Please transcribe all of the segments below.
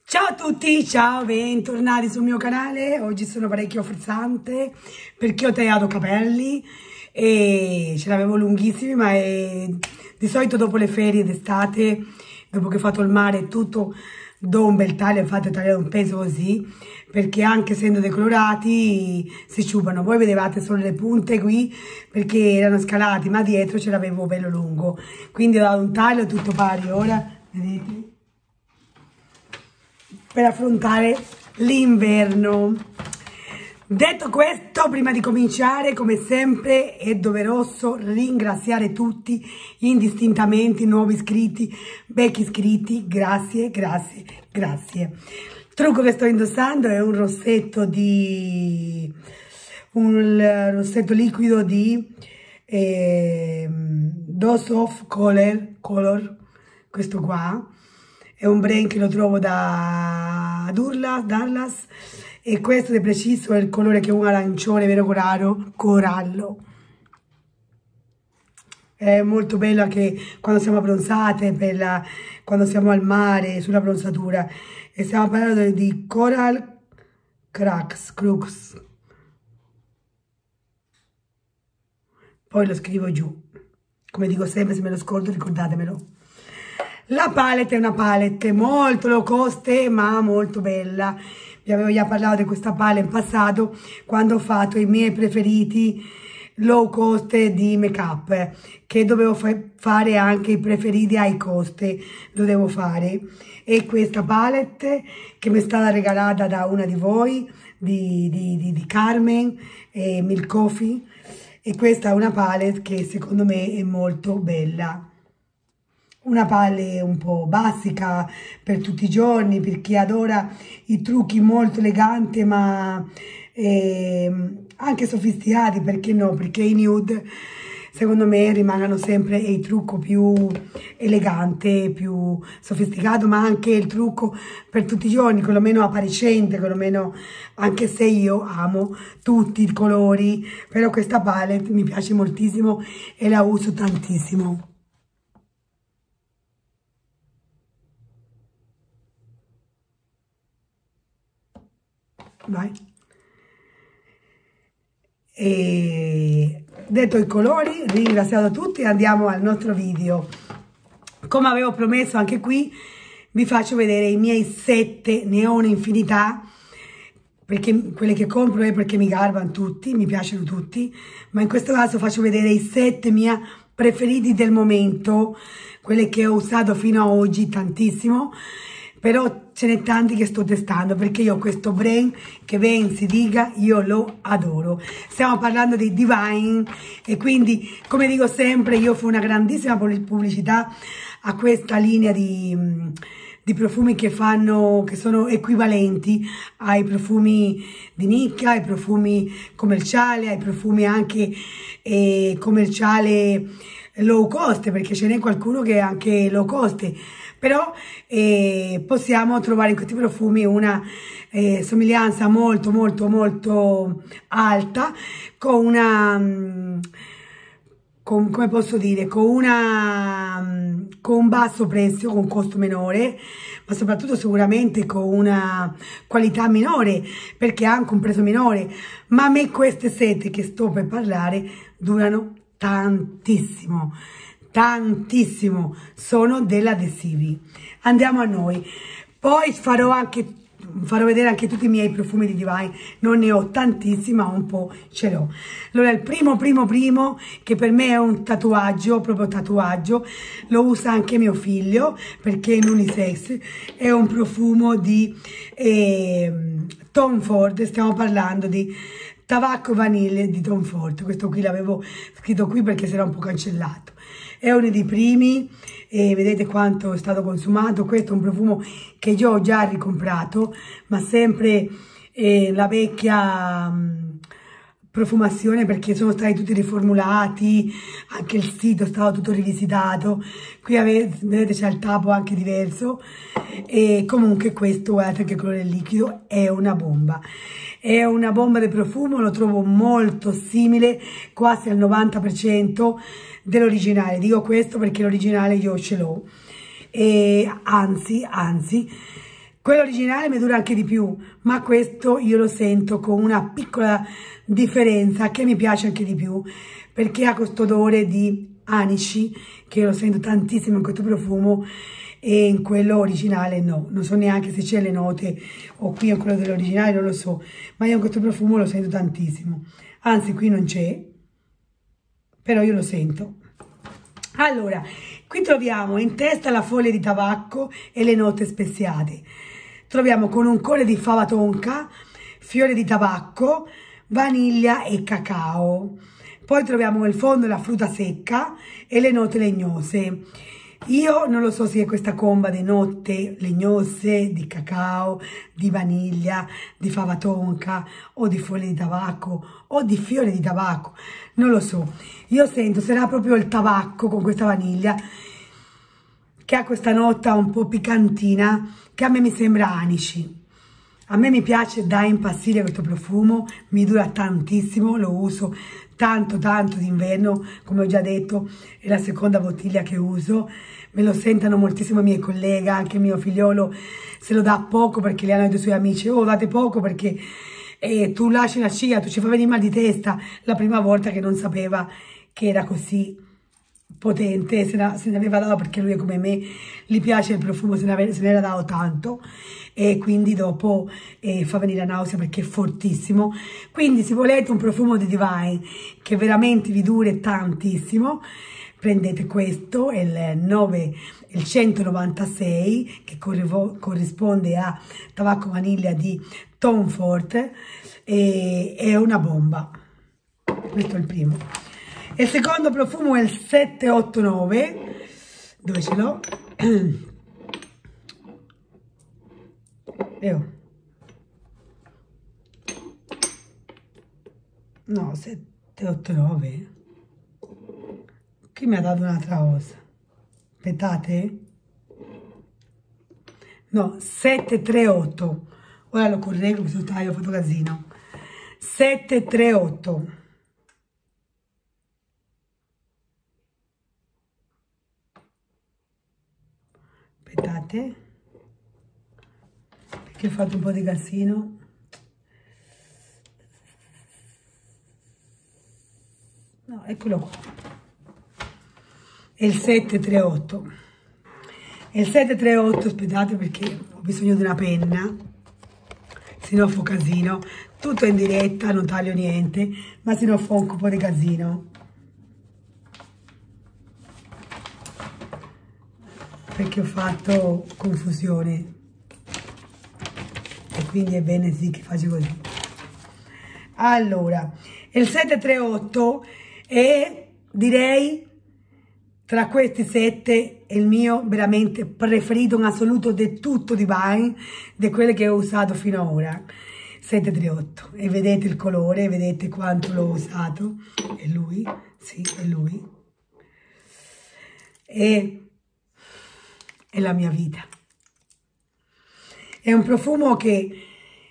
Ciao a tutti, ciao, bentornati sul mio canale. Oggi sono parecchio frizzante perché ho tagliato i capelli e ce l'avevo lunghissimi, ma di solito dopo le ferie d'estate, dopo che ho fatto il mare e tutto, do un bel taglio. Infatti ho tagliato un peso così, perché anche essendo decolorati si sciupano. Voi vedevate solo le punte qui perché erano scalati, ma dietro ce l'avevo bello lungo, quindi ho dato un taglio tutto pari. Ora vedete, per affrontare l'inverno. Detto questo, prima di cominciare, come sempre è doveroso ringraziare tutti indistintamente, nuovi iscritti, vecchi iscritti. Grazie, grazie, grazie. Il trucco che sto indossando è un rossetto liquido di Dose of Color, questo qua. È un brand che lo trovo da Dallas, e questo di preciso è il colore che è un arancione vero corallo. È molto bello anche quando siamo abbronzate, quando siamo al mare, sulla bronzatura. E stiamo parlando di Coral Crux. Poi lo scrivo giù. Come dico sempre, se me lo scordo ricordatemelo. La palette è una palette molto low cost ma molto bella. Vi avevo già parlato di questa palette in passato quando ho fatto i miei preferiti low cost di make up, che dovevo fare anche i preferiti high cost, lo devo fare. E questa palette che mi è stata regalata da una di voi, di Carmen e Milk Coffee, e questa è una palette che secondo me è molto bella. Una palette un po' basica per tutti i giorni, per chi adora i trucchi molto eleganti ma anche sofisticati, perché no? Perché i nude secondo me rimangano sempre il trucco più elegante, più sofisticato, ma anche il trucco per tutti i giorni, quello meno appariscente, quello meno, anche se io amo tutti i colori, però questa palette mi piace moltissimo e la uso tantissimo. Vai. E detto i colori, ringraziato tutti, andiamo al nostro video. Come avevo promesso, anche qui vi faccio vedere i miei 7, ne ho un'infinità, perché quelli che compro è perché mi garbano tutti, mi piacciono tutti, ma in questo caso faccio vedere i 7 miei preferiti del momento, quelli che ho usato fino ad oggi tantissimo. Però ce n'è tanti che sto testando, perché io ho questo brand che ben si dica, io lo adoro. Stiamo parlando di Divine, e quindi, come dico sempre, io fo una grandissima pubblicità a questa linea di profumi che sono equivalenti ai profumi di nicchia, ai profumi commerciali, ai profumi anche commerciali low cost, perché ce n'è qualcuno che è anche low cost. Però possiamo trovare in questi profumi una somiglianza molto molto molto alta, con come posso dire, con un basso prezzo, con un costo minore, ma soprattutto sicuramente con una qualità minore, perché ha anche un prezzo minore. Ma a me queste 7 che sto per parlare durano tantissimo, tantissimo, sono dell'adesivi. Andiamo a noi. Poi farò vedere anche tutti i miei profumi di Divine, non ne ho tantissimi ma un po' ce l'ho. Allora il primo che per me è un tatuaggio, proprio tatuaggio, lo usa anche mio figlio perché è in unisex, è un profumo di Tom Ford. Stiamo parlando di tabacco vanille di Tom Ford. Questo qui l'avevo scritto qui perché si era un po' cancellato. È uno dei primi, e vedete quanto è stato consumato. Questo è un profumo che io ho già ricomprato, ma sempre la vecchia profumazione, perché sono stati tutti riformulati, anche il sito è stato tutto rivisitato. Qui vedete c'è il tappo anche diverso, e comunque questo, guardate che il colore liquido, è una bomba. È una bomba di profumo, lo trovo molto simile, quasi al 90% dell'originale. Dico questo perché l'originale io ce l'ho, e anzi, Quello originale mi dura anche di più, ma questo io lo sento con una piccola differenza che mi piace anche di più, perché ha questo odore di anici, che lo sento tantissimo in questo profumo, e in quello originale no. Non so neanche se c'è le note, o qui in quello dell'originale non lo so, ma io in questo profumo lo sento tantissimo. Anzi, qui non c'è, però io lo sento. Allora, qui troviamo in testa la foglia di tabacco e le note speziate. Troviamo con un colore di fava tonka, fiore di tabacco, vaniglia e cacao. Poi troviamo nel fondo la frutta secca e le note legnose. Io non lo so se è questa comba di note legnose, di cacao, di vaniglia, di fava tonka o di foglie di tabacco o di fiore di tabacco, non lo so. Io sento, sarà proprio il tabacco con questa vaniglia che ha questa nota un po' piccantina che a me mi sembra anici. A me mi piace da impazzire questo profumo, mi dura tantissimo, lo uso tanto d'inverno, come ho già detto, è la seconda bottiglia che uso, me lo sentono moltissimo i miei colleghi, anche mio figliolo se lo dà poco perché le hanno detto i suoi amici, oh date poco perché tu lasci la scia, tu ci fai venire mal di testa, la prima volta che non sapeva che era così potente, se ne aveva dato perché lui è come me, gli piace il profumo, se ne era dato tanto e quindi dopo fa venire la nausea perché è fortissimo. Quindi se volete un profumo di Divine che veramente vi duri tantissimo, prendete questo, è il 196 che corrisponde a tabacco vaniglia di Tom Ford e è una bomba. Questo è il primo. Il secondo profumo è il 789, dove ce l'ho? No, 789. Qui mi ha dato un'altra cosa. Aspettate. No, 738. Ora lo correggo, mi sono taglio fotocasino. 738. Aspettate, perché ho fatto un po' di casino. No, eccolo qua. È il 738. È il 738, aspettate perché ho bisogno di una penna, se no fa casino. Tutto in diretta, non taglio niente, ma se no fa un po' di casino. Perché ho fatto confusione e quindi è bene sì che faccio così. Allora, il 738 è, direi, tra questi 7 è il mio veramente preferito in assoluto di tutto Divine, di quelle che ho usato fino ad ora. 738, e vedete il colore, vedete quanto l'ho usato, è lui, sì, è lui, e è la mia vita. È un profumo che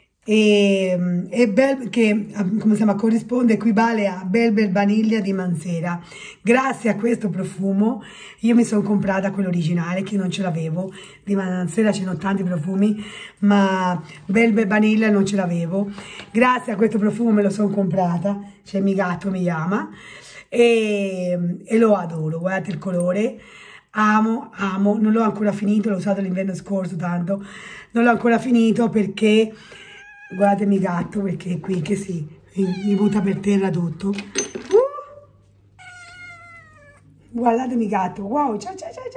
come si chiama, corrisponde, equivale a Bel Vaniglia di Mansera. Grazie a questo profumo io mi sono comprata quello originale che non ce l'avevo. Di Mansera c'erano tanti profumi, ma Bel Vaniglia non ce l'avevo. Grazie a questo profumo me lo sono comprata, cioè mi gatto mi chiama, e lo adoro. Guardate il colore. Amo, non l'ho ancora finito, l'ho usato l'inverno scorso tanto, non l'ho ancora finito perché, guardatemi gatto, perché è qui che mi butta per terra tutto. Guardatemi gatto, wow, ciao.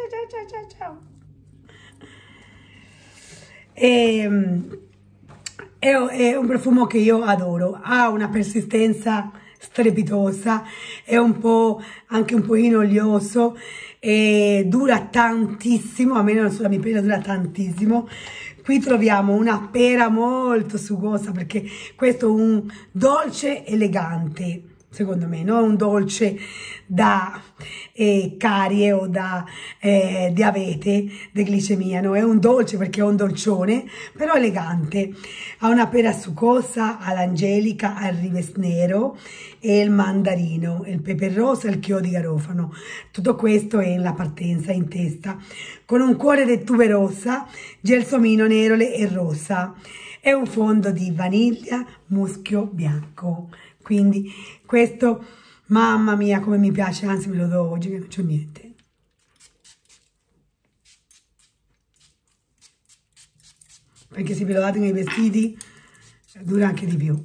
È un profumo che io adoro, ha una persistenza strepitosa, è anche un pochino olioso e dura tantissimo, almeno sulla mia pelle dura tantissimo. Qui troviamo una pera molto sugosa perché questo è un dolce elegante, secondo me, non è un dolce da carie o da diabete, di glicemia, no, è un dolce perché è un dolcione, però elegante. Ha una pera succosa, all'angelica, al rives nero e il mandarino, il pepe rosa e il chiodo di garofano. Tutto questo è la partenza in testa, con un cuore di tuberosa, gelsomino nero e rosa. È un fondo di vaniglia, muschio bianco. Quindi questo, mamma mia, come mi piace, anzi me lo do oggi che non c'ho niente. Perché se ve lo date nei vestiti dura anche di più.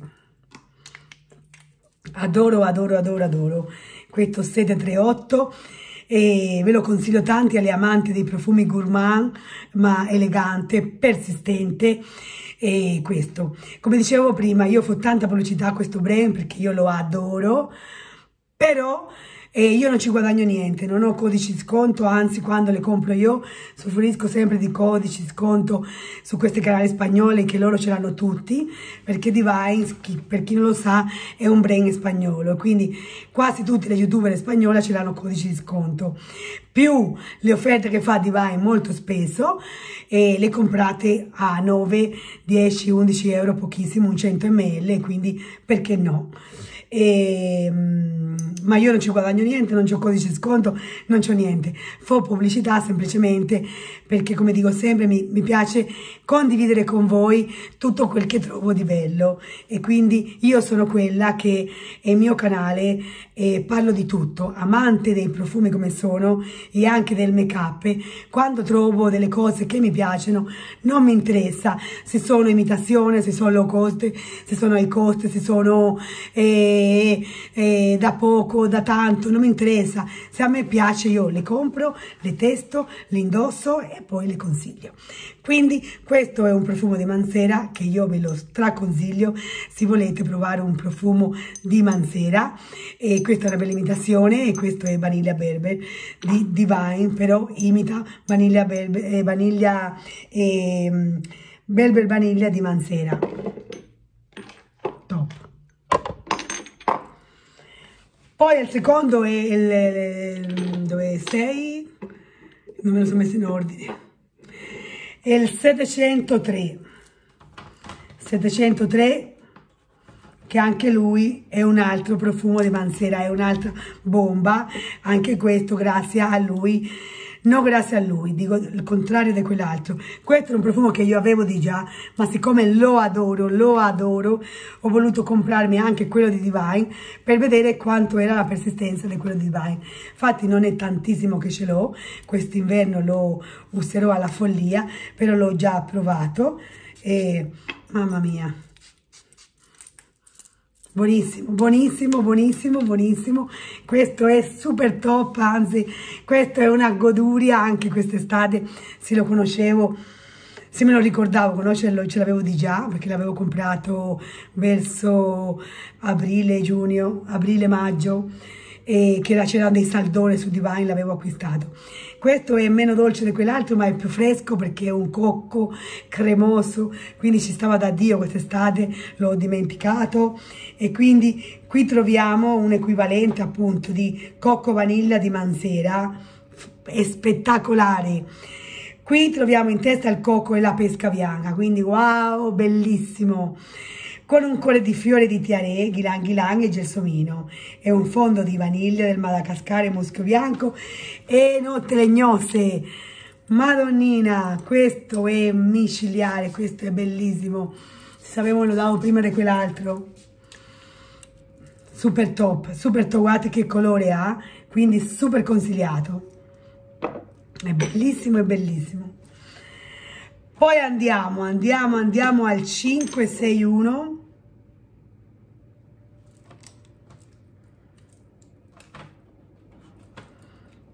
Adoro, adoro, adoro, adoro. Questo 738 e ve lo consiglio tanti agli amanti dei profumi gourmand, ma elegante, persistente. E questo, come dicevo prima, io ho tanta pubblicità a questo brand perché io lo adoro, però io non ci guadagno niente, non ho codici di sconto, anzi quando le compro io soffrisco sempre di codici di sconto su questi canali spagnoli che loro ce l'hanno tutti, perché Divine, per chi non lo sa, è un brand spagnolo, quindi quasi tutte le youtuber spagnole ce l'hanno codici di sconto, più le offerte che fa Divine molto spesso, e le comprate a 9, 10, 11 euro, pochissimo, un 100 ml, quindi perché no? Ma io non ci guadagno niente, non c'ho codice sconto, non c'ho niente, fo pubblicità semplicemente perché, come dico sempre, mi piace condividere con voi tutto quel che trovo di bello, e quindi io sono quella che è il mio canale e parlo di tutto, amante dei profumi come sono e anche del make up. Quando trovo delle cose che mi piacciono non mi interessa se sono imitazione, se sono low cost, se sono high cost, se sono da poco, da tanto, non mi interessa. Se a me piace io le compro, le testo, le indosso e poi le consiglio. Quindi questo è un profumo di Mancera che io ve lo straconsiglio se volete provare un profumo di Mancera, e questa è una bella imitazione, e questo è Vanilla Berber di Divine, però imita Vanilla Berber, Berber Vaniglia di Mancera. Top. Poi il secondo è dove sei? Non me lo sono messo in ordine. È il 703. 703, che anche lui è un altro profumo di Mancera, è un'altra bomba. Anche questo grazie a lui. No, grazie a lui, dico il contrario di quell'altro. Questo è un profumo che io avevo di già, ma siccome lo adoro, ho voluto comprarmi anche quello di Divine per vedere quanto era la persistenza di quello di Divine. Infatti non è tantissimo che ce l'ho, quest'inverno lo userò alla follia, però l'ho già provato e mamma mia. Buonissimo, buonissimo, buonissimo, buonissimo. Questo è super top, anzi, questo è una goduria anche quest'estate. Se lo conoscevo, se me lo ricordavo, conoscerlo, ce l'avevo di già, perché l'avevo comprato verso aprile, giugno, aprile, maggio, e che c'erano dei saldoni su Divine, l'avevo acquistato. Questo è meno dolce di quell'altro, ma è più fresco perché è un cocco cremoso, quindi ci stava da Dio quest'estate, l'ho dimenticato, e quindi qui troviamo un equivalente appunto di cocco vaniglia di Mancera, è spettacolare. Qui troviamo in testa il cocco e la pesca bianca, quindi wow, bellissimo, con un cuore di fiore di tiarè, ghilang ghilang e gelsomino. È un fondo di vaniglia del Madagascar e muschio bianco e note legnose. Madonnina, questo è micidiale, questo è bellissimo. Sapevo lo davo prima di quell'altro. Super top, guardate che colore ha, quindi super consigliato. È bellissimo, è bellissimo. Poi andiamo al 561.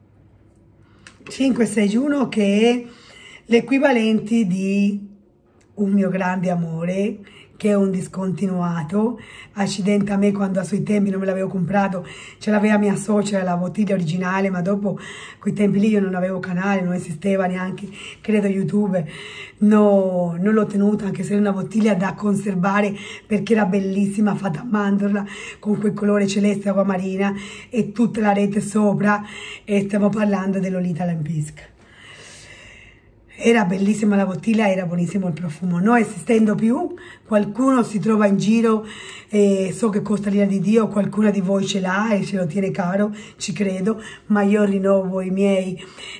561 che è l'equivalente di un mio grande amore, che è un discontinuato. Accidente a me, quando a suoi tempi non me l'avevo comprato, ce l'aveva mia suocera la bottiglia originale, ma dopo quei tempi lì io non avevo canale, non esisteva neanche, credo, YouTube, no, non l'ho tenuta, anche se è una bottiglia da conservare, perché era bellissima, fatta a mandorla, con quel colore celeste acqua marina e tutta la rete sopra, e stiamo parlando dell'Olita Lempisca. Era bellissima la bottiglia, era buonissimo il profumo. Non esistendo più, qualcuno si trova in giro, so che costa l'ira di Dio, qualcuna di voi ce l'ha e ce lo tiene caro, ci credo, ma io rinnovo i miei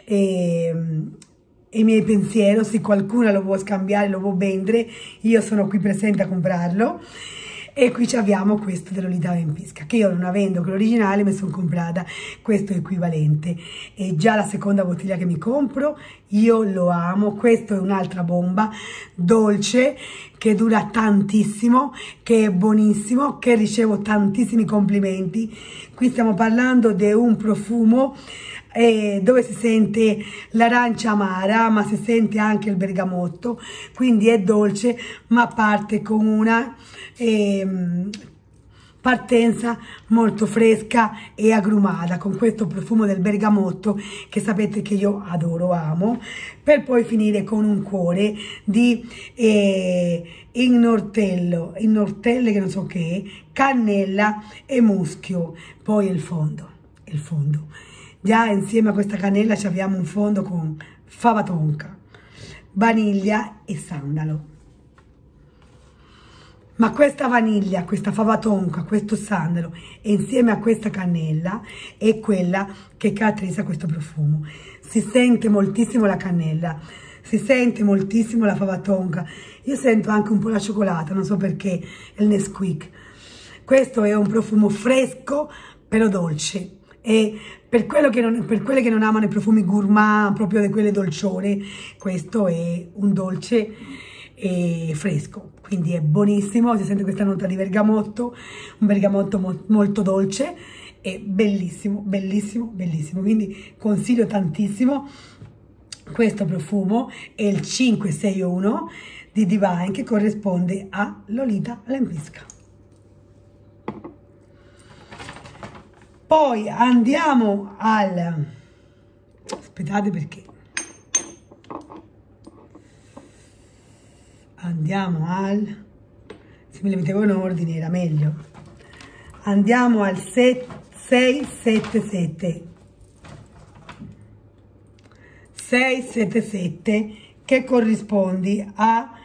pensieri. Se qualcuno lo vuole scambiare, lo vuole vendere, io sono qui presente a comprarlo. E qui abbiamo questo dell'Olita Lempisca, che io, non avendo che l'originale, mi sono comprata questo equivalente. È già la seconda bottiglia che mi compro, io lo amo. Questo è un'altra bomba dolce che dura tantissimo, che è buonissimo, che ricevo tantissimi complimenti. Qui stiamo parlando di un profumo dove si sente l'arancia amara, ma si sente anche il bergamotto, quindi è dolce, ma parte con una partenza molto fresca e agrumata, con questo profumo del bergamotto che sapete che io adoro, amo, per poi finire con un cuore di innortelle, che non so che è, cannella e muschio. Poi il fondo. Già insieme a questa cannella abbiamo un fondo con fava tonka, vaniglia e sandalo. Ma questa vaniglia, questa fava tonka, questo sandalo e insieme a questa cannella è quella che caratterizza questo profumo. Si sente moltissimo la cannella, si sente moltissimo la fava tonka. Io sento anche un po' la cioccolata, non so perché, il Nesquik. Questo è un profumo fresco però dolce. E per quelle che non amano i profumi gourmand, proprio di quelle dolcione, questo è un dolce fresco, quindi è buonissimo. Si sente questa nota di bergamotto, un bergamotto molto dolce, è bellissimo, bellissimo, bellissimo. Quindi consiglio tantissimo questo profumo. È il 561 di Divine, che corrisponde a Lolita Lempisca. Poi andiamo al... aspettate, perché... andiamo al... se me le mettevo in ordine era meglio. Andiamo al 677. 677, che corrisponde a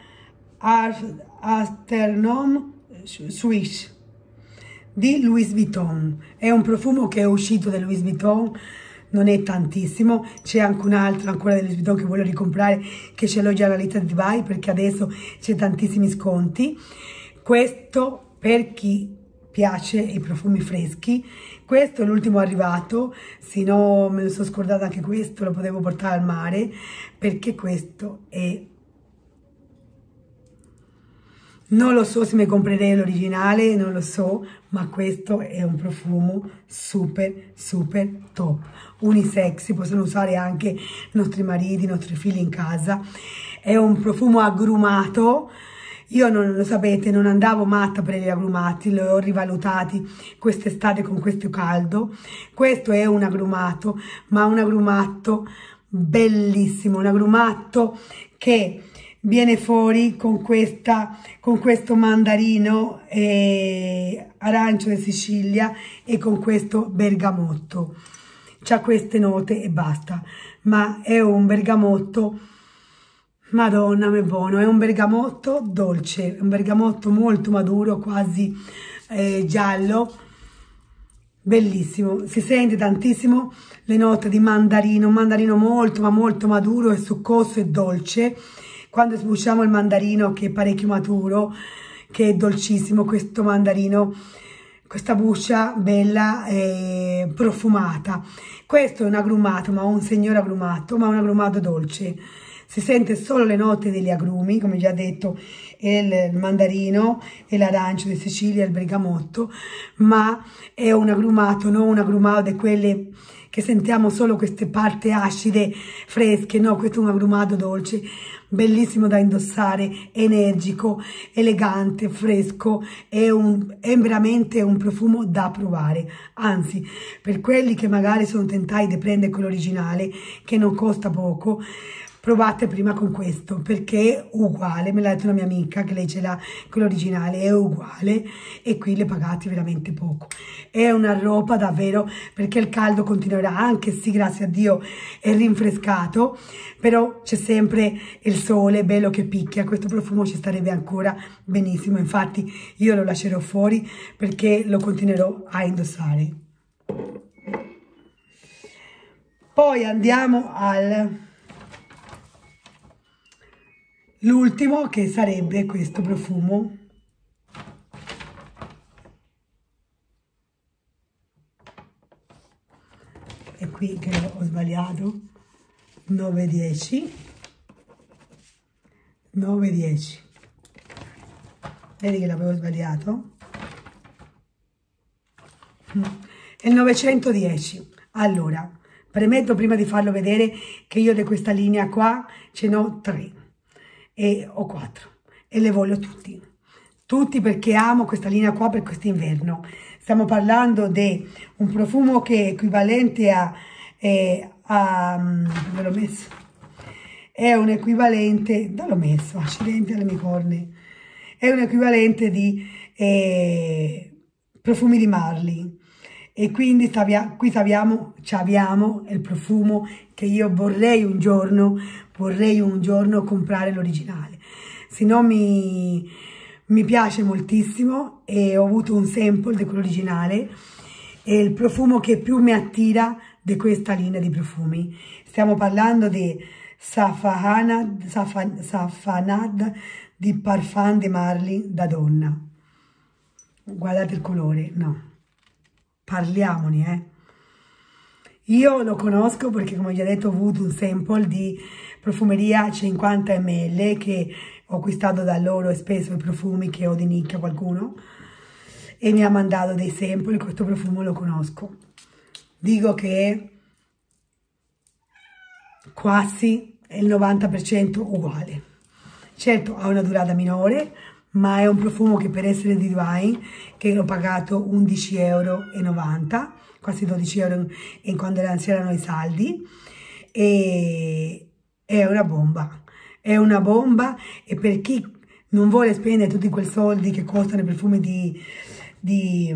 Afternoon Swish di Louis Vuitton. È un profumo che è uscito da Louis Vuitton, non è tantissimo, c'è anche un altro ancora di Louis Vuitton che voglio ricomprare, che ce l'ho già alla lista di Dubai, perché adesso c'è tantissimi sconti. Questo per chi piace i profumi freschi. Questo è l'ultimo arrivato, se no me lo sono scordata anche questo, lo potevo portare al mare, perché questo è... non lo so se mi comprerei l'originale, non lo so, ma questo è un profumo super, super top. Unisex, si possono usare anche i nostri mariti, i nostri figli in casa. È un profumo agrumato. Io, non lo sapete, non andavo matta per gli agrumati, li ho rivalutati quest'estate con questo caldo. Questo è un agrumato, ma un agrumato bellissimo, un agrumato che... viene fuori con questo mandarino arancio di Sicilia e con questo bergamotto. C'ha queste note e basta, ma è un bergamotto, madonna mia buono, è un bergamotto dolce, un bergamotto molto maduro, quasi giallo, bellissimo. Si sente tantissimo le note di mandarino, un mandarino molto ma molto maduro e succoso e dolce. Quando sbucciamo il mandarino, che è parecchio maturo, che è dolcissimo, questo mandarino, questa buccia bella e profumata. Questo è un agrumato, ma un signor agrumato, ma un agrumato dolce. Si sente solo le note degli agrumi, come già detto, il mandarino e l'arancio di Sicilia e il bergamotto, ma è un agrumato, non un agrumato di quelle che sentiamo solo queste parti acide, fresche, no, questo è un agrumato dolce, bellissimo da indossare, energico, elegante, fresco, è veramente un profumo da provare. Anzi, per quelli che magari sono tentati di prendere quello originale, che non costa poco, provate prima con questo, perché è uguale. Me l'ha detto una mia amica che lei ce l'ha, quello originale è uguale, e qui le pagate veramente poco. È una roba davvero, perché il caldo continuerà, anche se grazie a Dio è rinfrescato, però c'è sempre il sole bello che picchia. Questo profumo ci starebbe ancora benissimo, infatti io lo lascerò fuori perché lo continuerò a indossare. Poi andiamo l'ultimo, che sarebbe questo profumo. E qui che ho sbagliato, 910, 910. Vedi che l'avevo sbagliato? È il 910. Allora, premetto prima di farlo vedere che io di questa linea qua ce n'ho 3 o 4 e le voglio tutti perché amo questa linea qua per quest'inverno. Stiamo parlando di un profumo che è equivalente dove l'ho messo? È un equivalente, dove l'ho messo? Accidenti alle mie corne. È un equivalente di profumi di Marly. E quindi qui abbiamo il profumo che io vorrei un giorno comprare l'originale. Se no mi piace moltissimo, e ho avuto un sample di quello originale. È il profumo che più mi attira di questa linea di profumi. Stiamo parlando di Safanad di Parfum de Marly da donna. Guardate il colore, no. Parliamone, Io lo conosco perché, come già detto, ho avuto un sample di profumeria 50 ml che ho acquistato da loro, e spesso i profumi che ho di nicchia qualcuno, e mi ha mandato dei sample. Questo profumo lo conosco. Dico che è quasi il 90% uguale. Certo, ha una durata minore, ma è un profumo che, per essere di Divine, che l'ho pagato 11,90 €, quasi 12 € in quando c'erano i saldi, e è una bomba. È una bomba, e per chi non vuole spendere tutti quei soldi che costano i profumi di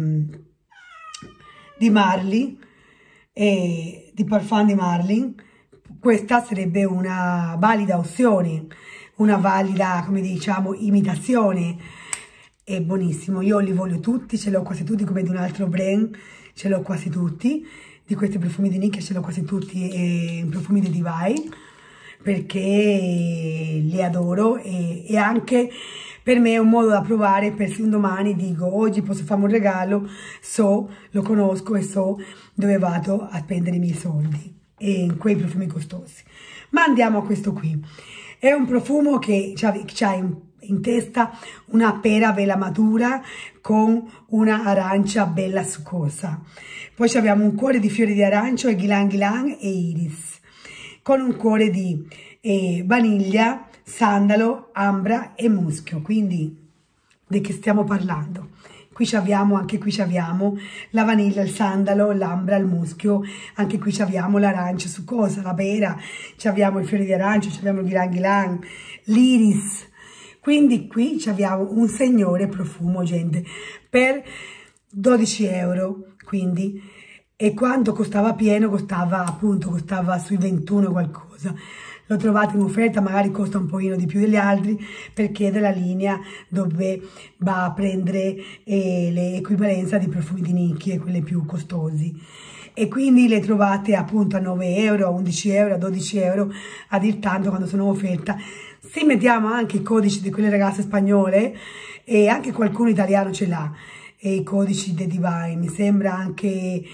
Marly, di Parfum di Marly, questa sarebbe una valida opzione, una valida, come diciamo, imitazione. È buonissimo, io li voglio tutti, ce l'ho quasi tutti, come di un altro brand, ce l'ho quasi tutti, di questi profumi di nicchia ce l'ho quasi tutti, profumi di Divine, perché li adoro, e anche per me è un modo da provare, per se un domani dico oggi posso farmi un regalo, lo conosco e so dove vado a spendere i miei soldi, e in quei profumi costosi. Ma andiamo a questo qui. È un profumo che c'ha in testa una pera bella matura con una arancia bella succosa. Poi abbiamo un cuore di fiori di arancio e ghilan ghilan e iris, con un cuore di vaniglia, sandalo, ambra e muschio. Quindi di che stiamo parlando? Anche qui abbiamo la vaniglia, il sandalo, l'ambra, il muschio, anche qui abbiamo l'arancia succosa, la pera, abbiamo i fiori di arancio, abbiamo il ghilan ghilan, l'iris. Quindi qui abbiamo un signore profumo, gente, per 12 €, quindi, e quando costava pieno costava sui 21 qualcosa. Lo trovate in offerta, magari costa un pochino di più degli altri, perché è della linea dove va a prendere l'equivalenza di profumi di nicchia, quelle più costosi. E quindi le trovate appunto a 9 €, a 11 €, a 12 € a dir tanto quando sono in offerta. Se mettiamo anche i codici di quelle ragazze spagnole, e anche qualcuno italiano ce l'ha, e i codici di Divine, mi sembra anche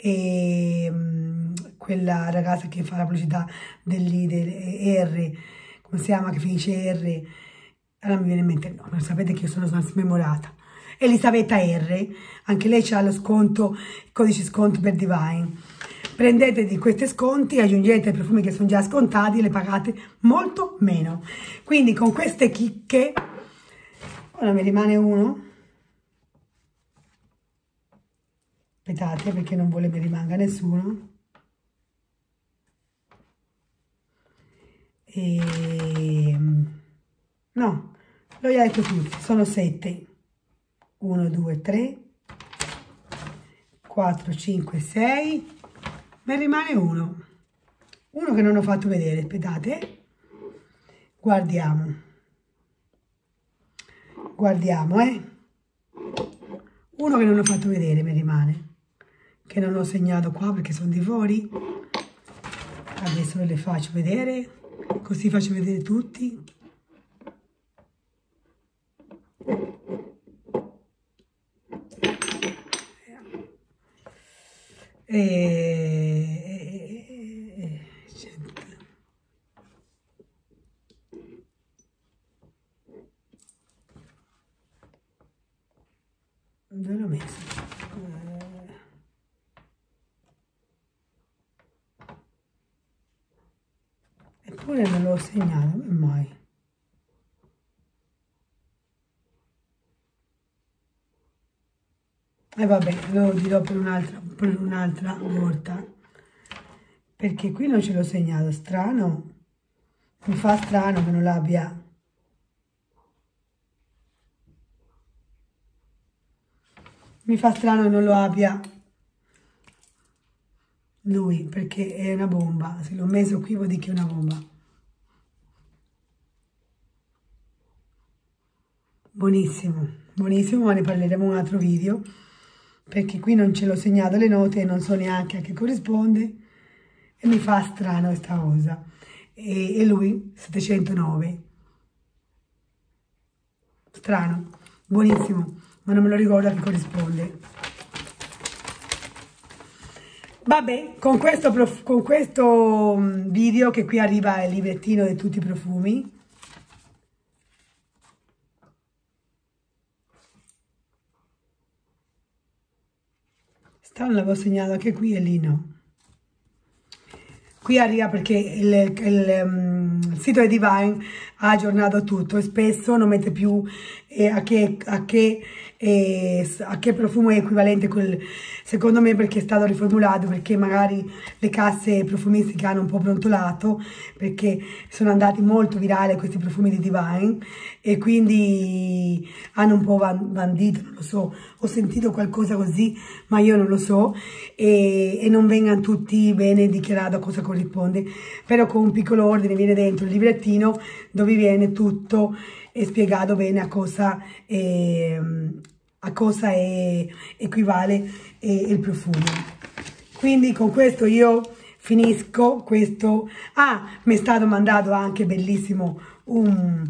quella ragazza che fa la pubblicità R, come si chiama, che finisce R, allora mi viene in mente il nome, sapete che io sono smemorata. Elisabetta R, anche lei ha lo sconto, il codice sconto per Divine. prendete di questi sconti, aggiungete i profumi che sono già scontati e le pagate molto meno. Quindi con queste chicche, ora mi rimane uno, aspettate perché non vuole mi rimanga nessuno, no, l'ho già detto tutti, sono 7, 1, 2, 3, 4, 5, 6, me ne rimane uno che non ho fatto vedere, aspettate, guardiamo, uno che non ho fatto vedere mi rimane, che non ho segnato qua perché sono di fuori, adesso ve le faccio vedere, così faccio vedere tutti. Dove l'ho messo? Eppure non l'ho segnato, come mai? E vabbè, lo dirò per un'altra volta, perché qui non ce l'ho segnato, strano, mi fa strano che non l'abbia. Mi fa strano che non lo abbia lui, perché è una bomba. Se l'ho messo qui vuol dire che è una bomba. Buonissimo, buonissimo, ma ne parleremo in un altro video, perché qui non ce l'ho segnato le note e non so neanche a che corrisponde e mi fa strano questa cosa. E lui 709. Strano, buonissimo, ma non me lo ricordo a che corrisponde. Vabbè, con questo video, che qui arriva il librettino di tutti i profumi. L'avevo segnato anche qui e lì no. Qui arriva perché il sito di Divine ha aggiornato tutto e spesso non mette più a che profumo è equivalente quel, secondo me, perché è stato riformulato, perché magari le casse profumistiche hanno un po' brontolato, perché sono andati molto virali questi profumi di Divine e quindi hanno un po' bandito, non lo so, ho sentito qualcosa così, ma io non lo so, e non vengano tutti bene dichiarato a cosa corrisponde, però con un piccolo ordine viene dentro il librettino dove viene tutto spiegato bene a cosa equivale il profumo. Quindi con questo io finisco questo. Mi è stato mandato anche bellissimo un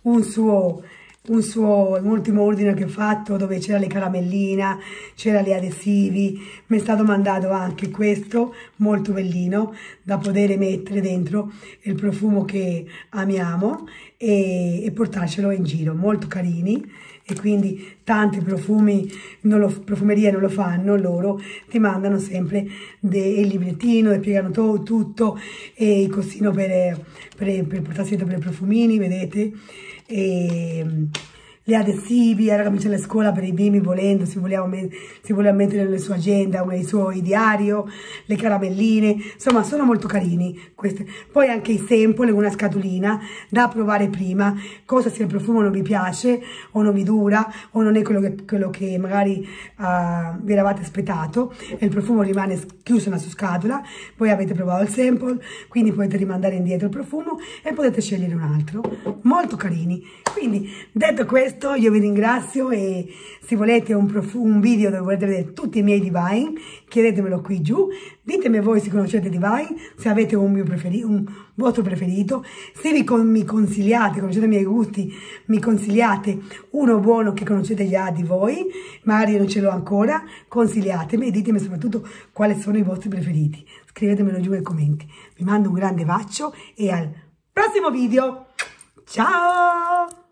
ultimo ordine che ho fatto, dove c'era le caramellina, c'era gli adesivi, mi è stato mandato anche questo molto bellino da poter mettere dentro il profumo che amiamo e portarcelo in giro, molto carini. E quindi tanti profumerie non lo fanno, loro ti mandano sempre il librettino e spiegano tutto, e il costino per portarsi dentro per i profumini, vedete, e gli adesivi, la camicia alla scuola per i bimbi, volendo, si voleva mettere nella sua agenda, nei suoi diario, le caramelline, insomma sono molto carini queste. Poi anche i sample, una scatolina da provare prima, cosa se il profumo non vi piace o non vi dura o non è quello che magari vi eravate aspettato, e il profumo rimane chiuso nella sua scatola, poi avete provato il sample, quindi potete rimandare indietro il profumo e potete scegliere un altro, molto carini. Quindi detto questo, io vi ringrazio, e se volete un video dove volete vedere tutti i miei Divine, chiedetemelo qui giù, ditemi voi se conoscete Divine, se avete un vostro preferito, se mi consigliate, conoscete i miei gusti, mi consigliate uno buono che conoscete già di voi, magari io non ce l'ho ancora, consigliatemi e ditemi soprattutto quali sono i vostri preferiti, scrivetemelo giù nei commenti. Vi mando un grande bacio e al prossimo video, ciao!